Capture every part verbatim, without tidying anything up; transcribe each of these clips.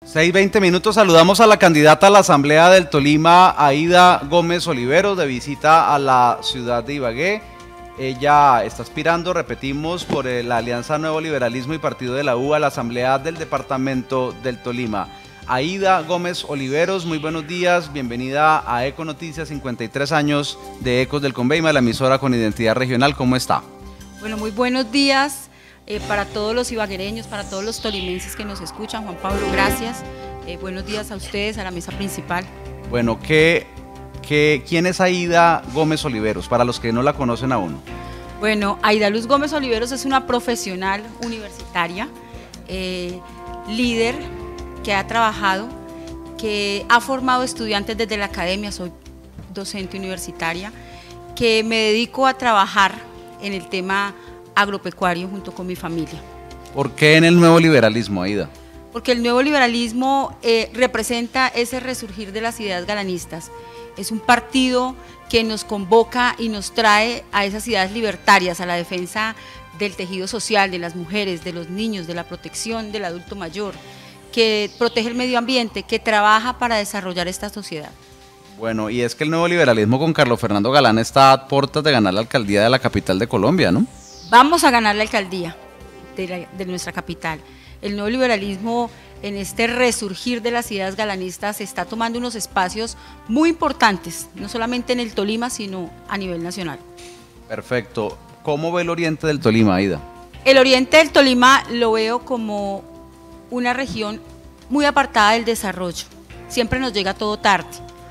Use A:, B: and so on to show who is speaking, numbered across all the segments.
A: seis veinte minutos, saludamos a la candidata a la Asamblea del Tolima, Aida Gómez Oliveros, de visita a la ciudad de Ibagué. Ella está aspirando, repetimos, por la Alianza Nuevo Liberalismo y Partido de la U a la Asamblea del Departamento del Tolima. Aida Gómez Oliveros, muy buenos días, bienvenida a Eco Noticias, cincuenta y tres años de Ecos del Conveima, la emisora con identidad regional, ¿cómo está?
B: Bueno, muy buenos días. Eh, para todos los ibaguereños, para todos los tolimenses que nos escuchan. Juan Pablo, gracias. Eh, buenos días a ustedes, a la mesa principal.
A: Bueno, ¿qué, qué, ¿quién es Aida Gómez Oliveros, para los que no la conocen aún?
B: Bueno, Aida Luz Gómez Oliveros es una profesional universitaria, eh, líder que ha trabajado, que ha formado estudiantes desde la academia, soy docente universitaria, que me dedico a trabajar en el tema agropecuario junto con mi familia.
A: ¿Por qué en el nuevo liberalismo, Aida?
B: Porque el nuevo liberalismo eh, representa ese resurgir de las ideas galanistas. Es un partido que nos convoca y nos trae a esas ideas libertarias, a la defensa del tejido social, de las mujeres, de los niños, de la protección del adulto mayor, que protege el medio ambiente, que trabaja para desarrollar esta sociedad.
A: Bueno, y es que el nuevo liberalismo con Carlos Fernando Galán está a puertas de ganar la alcaldía de la capital de Colombia, ¿no?
B: Vamos a ganar la alcaldía de, la, de nuestra capital. El nuevo liberalismo, en este resurgir de las ideas galanistas, está tomando unos espacios muy importantes, no solamente en el Tolima, sino a nivel nacional.
A: Perfecto. ¿Cómo ve el oriente del Tolima, Aida?
B: El oriente del Tolima lo veo como una región muy apartada del desarrollo. Siempre nos llega todo tarde,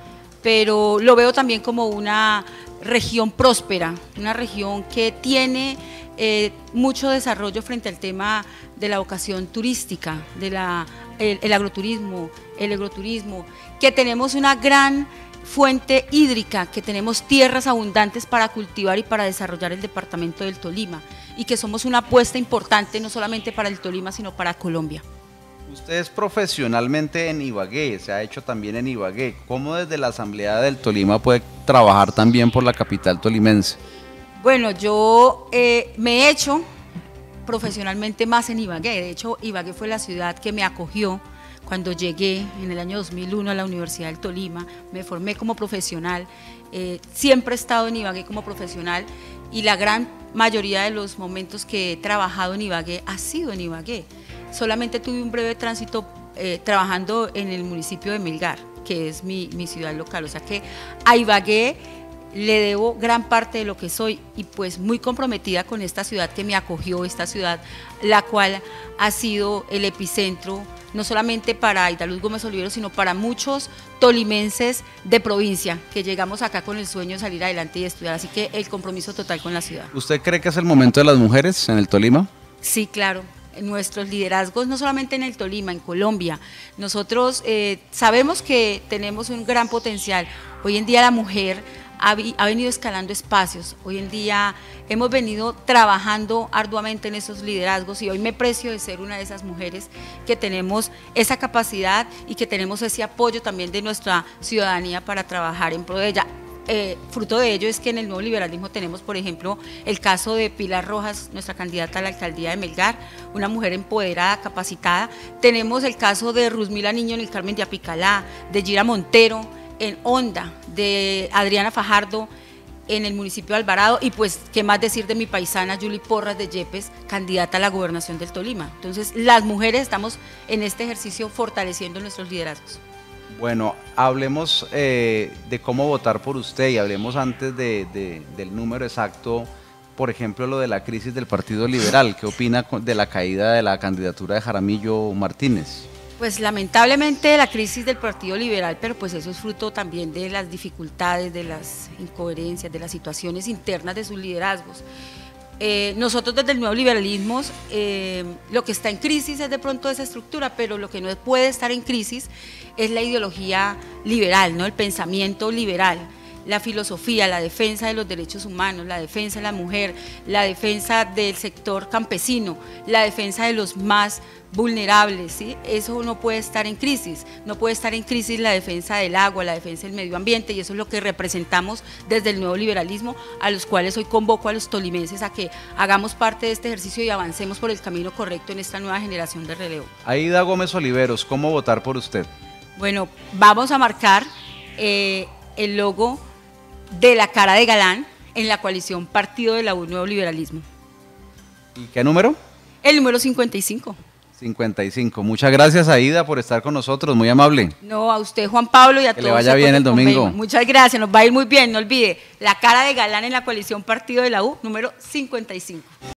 B: pero lo veo también como una región próspera, una región que tiene eh, mucho desarrollo frente al tema de la vocación turística, de la, el, el agroturismo, el agroturismo, que tenemos una gran fuente hídrica, que tenemos tierras abundantes para cultivar y para desarrollar el departamento del Tolima, y que somos una apuesta importante no solamente para el Tolima, sino para Colombia.
A: Usted es profesionalmente en Ibagué, se ha hecho también en Ibagué. ¿Cómo desde la Asamblea del Tolima puede trabajar también por la capital tolimense?
B: Bueno, yo eh, me he hecho profesionalmente más en Ibagué. De hecho, Ibagué fue la ciudad que me acogió cuando llegué en el año dos mil uno a la Universidad del Tolima. Me formé como profesional, eh, siempre he estado en Ibagué como profesional y la gran mayoría de los momentos que he trabajado en Ibagué ha sido en Ibagué. Solamente tuve un breve tránsito eh, trabajando en el municipio de Melgar, que es mi, mi ciudad local, o sea que a Ibagué le debo gran parte de lo que soy y pues muy comprometida con esta ciudad que me acogió, esta ciudad la cual ha sido el epicentro no solamente para Aida Luz Gómez Oliveros, sino para muchos tolimenses de provincia que llegamos acá con el sueño de salir adelante y estudiar, así que el compromiso total con la ciudad.
A: ¿Usted cree que es el momento de las mujeres en el Tolima?
B: Sí, claro. Nuestros liderazgos, no solamente en el Tolima, en Colombia, nosotros eh, sabemos que tenemos un gran potencial. Hoy en día la mujer ha, ha venido escalando espacios, hoy en día hemos venido trabajando arduamente en esos liderazgos y hoy me precio de ser una de esas mujeres que tenemos esa capacidad y que tenemos ese apoyo también de nuestra ciudadanía para trabajar en pro de ella. Eh, fruto de ello es que en el nuevo liberalismo tenemos, por ejemplo, el caso de Pilar Rojas, nuestra candidata a la alcaldía de Melgar, una mujer empoderada, capacitada. Tenemos el caso de Rusmila Niño en el Carmen de Apicalá, de Gira Montero en Honda, de Adriana Fajardo en el municipio de Alvarado y pues, qué más decir de mi paisana Yuli Porras de Yepes, candidata a la gobernación del Tolima. Entonces, las mujeres estamos en este ejercicio fortaleciendo nuestros liderazgos.
A: Bueno, hablemos eh, de cómo votar por usted y hablemos antes de, de, del número exacto, por ejemplo, lo de la crisis del Partido Liberal. ¿Qué opina de la caída de la candidatura de Jaramillo Martínez?
B: Pues lamentablemente la crisis del Partido Liberal, pero pues eso es fruto también de las dificultades, de las incoherencias, de las situaciones internas de sus liderazgos. Eh, nosotros desde el nuevo liberalismo, eh, lo que está en crisis es de pronto esa estructura, pero lo que no puede estar en crisis es la ideología liberal, ¿no? El pensamiento liberal, la filosofía, la defensa de los derechos humanos, la defensa de la mujer, la defensa del sector campesino, la defensa de los más vulnerables, ¿sí? Eso no puede estar en crisis, no puede estar en crisis la defensa del agua, la defensa del medio ambiente, y eso es lo que representamos desde el nuevo liberalismo, a los cuales hoy convoco a los tolimenses a que hagamos parte de este ejercicio y avancemos por el camino correcto en esta nueva generación de relevo.
A: Aída Gómez Oliveros, ¿cómo votar por usted?
B: Bueno, vamos a marcar eh, el logo de la cara de Galán en la coalición Partido de la U Nuevo Liberalismo.
A: ¿Y qué número?
B: El número cincuenta y cinco.
A: cincuenta y cinco. Muchas gracias, Aída, por estar con nosotros, muy amable.
B: No, a usted, Juan Pablo, y a
A: que
B: todos.
A: le vaya bien el domingo.
B: Convenio. Muchas gracias, nos va a ir muy bien, no olvide, la cara de Galán en la coalición Partido de la U, número cincuenta y cinco.